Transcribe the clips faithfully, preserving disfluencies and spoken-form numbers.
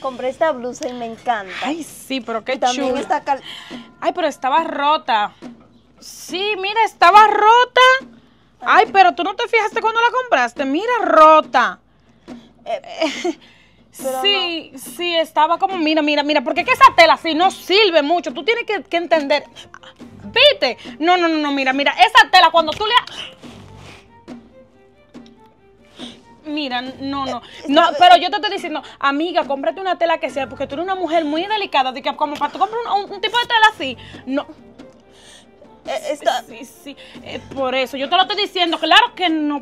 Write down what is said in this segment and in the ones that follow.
compré esta blusa y me encanta. Ay, sí, pero qué y también chulo. está cal... Ay, pero estaba rota. Sí, mira, estaba rota. Ay, pero tú no te fijaste cuando la compraste. Mira, rota. Eh, Eh, pero sí, sí, estaba como, mira, mira, mira, porque es que esa tela así no sirve mucho. Tú tienes que, que entender. ¿Viste? No, no, no, no, mira, mira, esa tela cuando tú le... Mira, no, no, no, pero yo te estoy diciendo, amiga, cómprate una tela que sea, porque tú eres una mujer muy delicada, de que como para tú comprar un, un, un tipo de tela así, no. eh, está... Sí, sí, eh, por eso, yo te lo estoy diciendo, claro que no.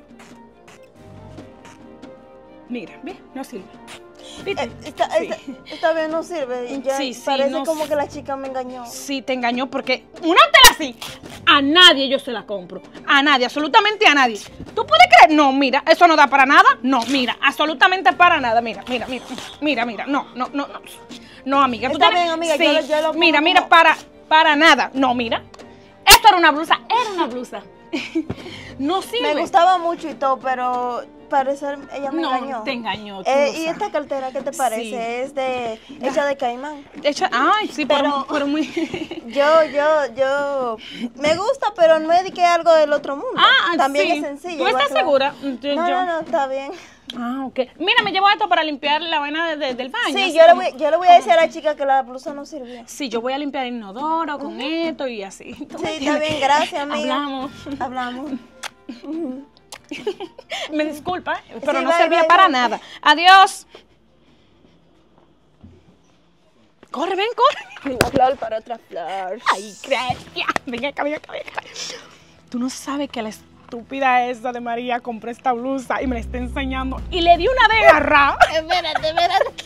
Mira, ve, no sirve. ¿Viste? Eh, esta, Sí. esta, esta vez no sirve. Y ya Sí, sí, parece no como s- que la chica me engañó. Sí, te engañó porque una tela así, a nadie yo se la compro. A nadie, absolutamente a nadie. ¿Tú puedes creer? No, mira, eso no da para nada. No, mira, absolutamente para nada. Mira, mira, mira, mira, mira. No, no, no, no. No, amiga. ¿tú Está tienes- bien, amiga, Sí, yo lo- yo lo pongo mira, mira, como- para, para nada. No, mira. Esto era una blusa, era una blusa. No sirve. Me gustaba mucho y todo, pero parece ella me No, engañó. te engañó, tú Eh, lo y sabes. esta cartera, ¿qué te parece? Sí. Es de hecha de caimán. Echa- Ay, sí, pero, Pero- pero muy... Yo, yo, yo me gusta, pero no es de que algo del otro mundo. Ah, También sí. es sencillo. ¿Tú igual estás que la- segura? Yo- No, yo- no, no, está bien. Ah, ok. Mira, me llevo esto para limpiar la vaina de- de- del baño. Sí, así yo le, como- voy, yo le voy a decir a la chica que la blusa no sirvió. Sí, yo voy a limpiar el inodoro con esto y así. ¿Tú me Sí, está entiendes? bien, gracias, amiga. Hablamos. Hablamos. Me disculpa, pero Sí, no bye, servía bye, para bye. nada. Adiós. Corre, ven, corre. Una flor para otra flor. Ay, gracias. Ven acá, ven acá, ven acá. Tú no sabes que la estúpida esa de María compró esta blusa y me la está enseñando y le di una de agarrar. Espérate, espérate.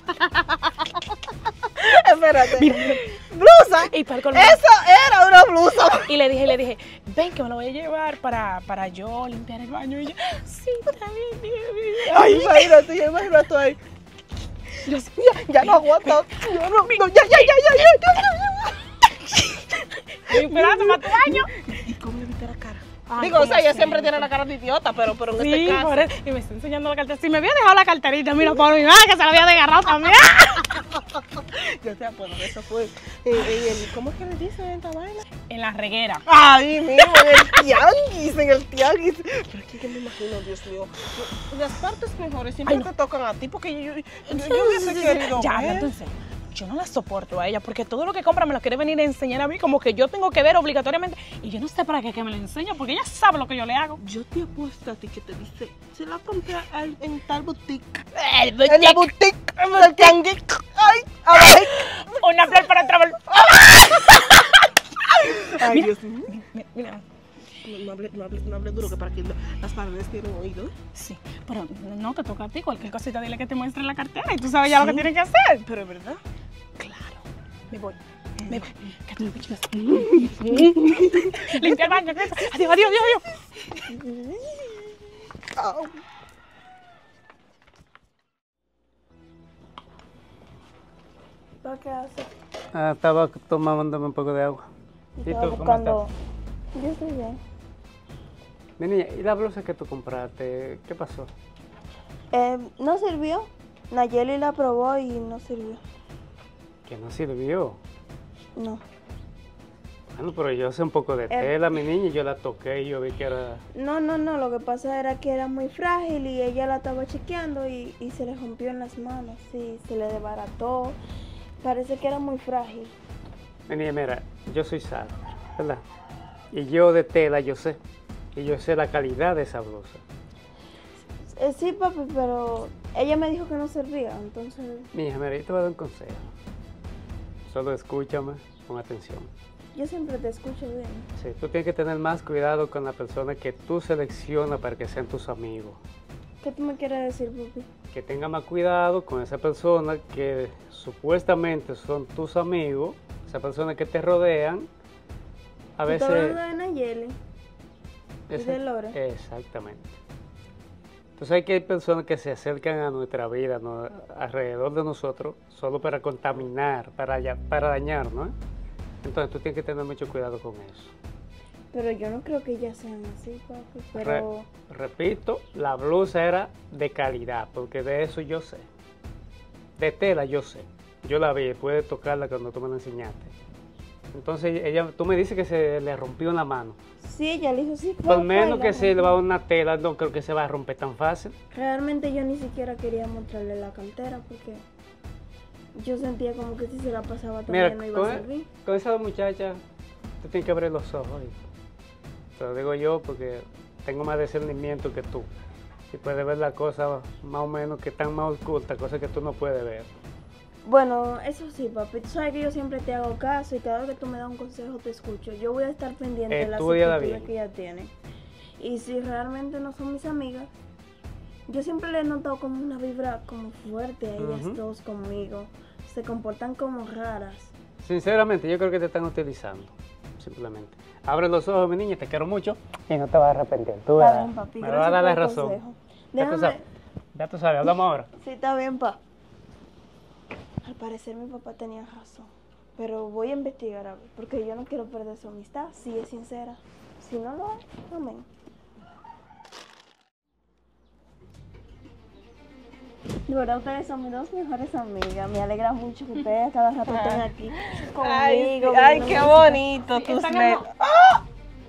Espérate. Mira, Blusa. y para el colmo- Eso era una blusa. Y le dije, le dije, ven que me lo voy a llevar para, para yo limpiar el baño. Y ella, sí, está bien, bien, bien. Ay, imagínate, ya imagínate ahí. Yo sí, Ya, ya no aguanto. Yo no, no, ya, ya, ya, ya, ya, ya, ya. espérate para tu baño. ¿Y cómo le viste la cara? Ay, Digo, o sea, ¿cómo ella así? siempre tiene la cara de idiota, pero, pero en Sí, este caso. por eso. Y me está enseñando la cartera. Si me había dejado la carterita, mira, por mi madre que se la había desgarrado también. Yo te acuerdo, eso fue. Eh, eh, el- ¿Cómo es que le dicen esta vaina? En la reguera. Ahí mismo, en el tianguis, en el tianguis. Pero aquí que me imagino, Dios mío. Las partes mejores siempre Ay, no. te tocan a ti, porque yo, yo, yo, yo hubiese querido Ya, ver. hablando en serio. Yo no la soporto a ella porque todo lo que compra me lo quiere venir a enseñar a mí, como que yo tengo que ver obligatoriamente. Y yo no sé para qué que me lo enseña, porque ella sabe lo que yo le hago. Yo te apuesto a ti que te dice, se la compré al- en tal boutique. El En la boutique, en el tianguis. Ay, ay. Una flor para otra flor. Ay, Mira. Dios mío. Mira, mira. No, no hable, no, hable, no hable duro, que para que lo- las paredes tienen oído. ¿Eh? Sí, pero no te toca a ti. Cualquier cosita dile que te muestre la cartera y tú sabes ya lo que tienes que hacer. Pero es verdad. Claro. Me voy. Me voy. Que tú me escuchas. Limpia el baño. Adiós, adiós, adiós, adiós. Au. ¿Para qué haces? Ah, estaba tomándome un poco de agua. ¿Y Estaba tú, cómo buscando- estás? Yo estoy bien. Mi niña, ¿y la blusa que tú compraste? ¿Qué pasó? Eh, no sirvió. Nayeli la probó y no sirvió. Que no sirvió. No. Bueno, pero yo sé un poco de tela, mi niña, y yo la toqué y yo vi que era... No, no, no. Lo que pasa era que era muy frágil y ella la estaba chequeando y, y se le rompió en las manos. Sí, se le desbarató. Parece que era muy frágil. Mi niña, mira, yo soy sastre, ¿verdad? Y yo de tela yo sé. Y yo sé la calidad de esa blusa. Eh, sí, papi, pero ella me dijo que no servía, entonces... Mi hija, mira, yo te voy a dar un consejo. Solo escúchame con atención. Yo siempre te escucho bien. Sí, tú tienes que tener más cuidado con la persona que tú seleccionas para que sean tus amigos. ¿Qué tú me quieres decir, papi? Que tenga más cuidado con esa persona que supuestamente son tus amigos, esa persona que te rodean. A ¿Tú veces... estás hablando de Nayeli? ¿Y de Exact- Lore? Exactamente. Entonces hay que hay personas que se acercan a nuestra vida, ¿no? Alrededor de nosotros, solo para contaminar, para, ya- para dañar, ¿no? Entonces tú tienes que tener mucho cuidado con eso. Pero yo no creo que ellas sean así, papi, Re- pero... repito, la blusa era de calidad, porque de eso yo sé. de tela yo sé. Yo la vi, pude tocarla cuando tú me la enseñaste. Entonces ella, tú me dices que se le rompió una mano. Sí, ella le dijo sí. Por menos que se le va una tela, no creo que se va a romper tan fácil. Realmente yo ni siquiera quería mostrarle la cartera porque yo sentía como que si se la pasaba Mira, también no iba a con, servir. con esa muchacha, tú tienes que abrir los ojos. ¿Oíste? Te lo digo yo porque tengo más discernimiento que tú. Y puedes ver las cosas más o menos que están más ocultas, cosas que tú no puedes ver. Bueno, eso sí, papi. Tú sabes que yo siempre te hago caso y cada vez que tú me das un consejo te escucho. Yo voy a estar pendiente de las Estúdiala actitudes bien. que ella tiene. Y si realmente no son mis amigas, yo siempre le he notado como una vibra como fuerte a ellas Ujú. dos conmigo. Se comportan como raras. Sinceramente, yo creo que te están utilizando, simplemente. Abre los ojos, mi niña, te quiero mucho y no te vas a arrepentir. Tú Está verás. bien, papi. Me vas a dar Gracias la por el razón. consejo. Ya tú Déjame... sabes, ya tú sabes, hablamos ahora. Sí, está bien, pa. Al parecer mi papá tenía razón. Pero voy a investigar a ver, porque yo no quiero perder su amistad, si es sincera. Si no lo es, amén. De verdad, ustedes son mis dos mejores amigas. Me alegra mucho que ustedes cada rato estén aquí Ay, conmigo. sí, ay, viendo qué música. bonito tus están net. como- ¡Ah!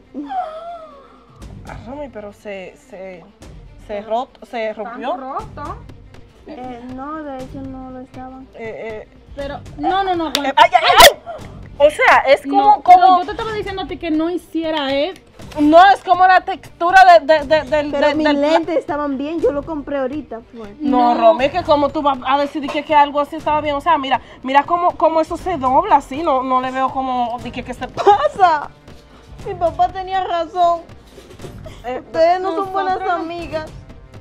Ah, Romy, pero se, se, se, rot, se rompió. roto. Eh, no, de hecho no lo estaban. Eh, eh, Pero, no, no, no, Juan. eh, ay, ay, ay. O sea, es como, No, pero como yo te estaba diciendo a ti que no hiciera eso. no es como la textura de, de, de, del, Pero de- mis del pla- lentes estaban bien, yo lo compré ahorita. Pues. No, No. Romy, es que como tú vas a decidir que, que algo así estaba bien. O sea, mira, mira cómo, cómo eso se dobla así. No, no le veo como de que, que se pasa? Mi papá tenía razón. eh, Ustedes no son buenas nosotros- amigas.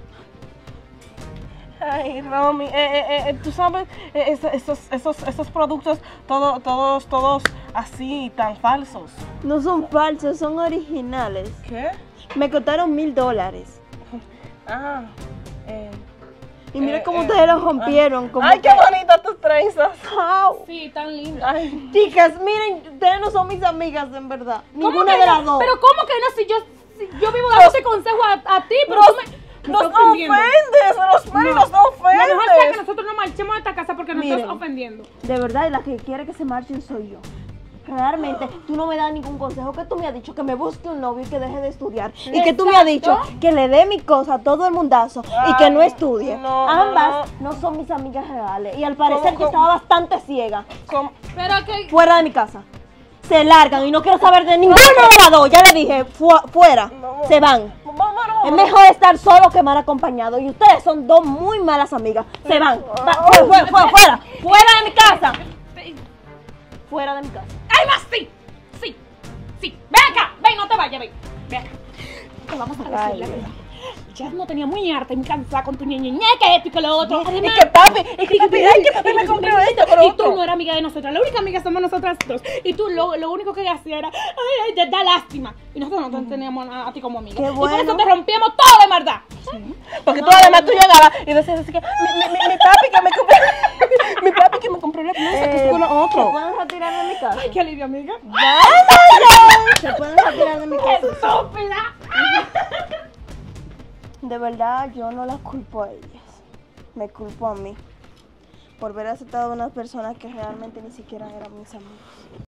Ay, Romy, eh, eh, eh, tú sabes, eh, es- esos, esos, esos productos, todo, todos, todos así, tan falsos. No son falsos, son originales. ¿Qué? Me costaron mil dólares. Ah, eh. Y mira Eh, cómo eh, ustedes los rompieron. Como Ay, que... qué bonitas tus trenzas. Au. Sí, tan lindo. Ay, Chicas, miren, ustedes no son mis amigas en verdad. ¿Cómo Ninguna que de no? las dos. Pero ¿cómo que no? Si yo, si yo vivo dándote consejo a, a ti, pero nos, tú me, me nos estás ofendiendo. ofendes, Rosemary, nos Lo mejor sería que ofendes. nosotros nos marchemos de esta casa porque nos Miren. estás ofendiendo. De verdad, y la que quiere que se marchen soy yo. Realmente, tú no me das ningún consejo, que tú me has dicho que me busque un novio y que deje de estudiar. Y que tú me has dicho que le dé mi cosa a todo el mundazo y que no Ay, estudie. no, Ambas no. no son mis amigas reales. Y al parecer ¿Cómo, yo cómo? estaba bastante ciega. Com- Pero que... Fuera de mi casa. Se largan y no quiero saber de ninguna de las dos. Ya le dije, fu- fuera. No. Se van. Vámonos. Es mejor estar solo que mal acompañado. Y ustedes son dos muy malas amigas. Se van. Va- fuera, fuera, fuera, fuera. Fuera de mi casa. Fuera de mi casa. ¡Ay, más sí! Sí, sí. Ven acá, ven, no te vayas, ven. Ven acá. Te vamos a decir Ay, la verdad. Ya no tenía muy harta y muy cansada con tu ñeñeñe, que esto y que lo otro. Y Además, que papi, y que papi, ay, que papi me compró esto, pero y tú otro. no eras amiga de nosotras, la única amiga somos nosotras dos. Y tú lo, lo único que hacías era, ay, ay, te da lástima. Y nosotros no te teníamos a, a ti como amiga. Qué Y por bueno. eso te rompíamos todo de maldad. Porque tú además tú llegabas y decías así que mi, mi, mi, mi papi que me compró mi papi que me compró la blusa, que es con ¿Se otro. pueden retirar de mi casa? Ay, qué alivio, amiga. ¿Se pueden retirar de mi casa? ¡Estúpida! De verdad, yo no las culpo a ellas. Me culpo a mí. Por haber aceptado a unas personas que realmente ni siquiera eran mis amigos.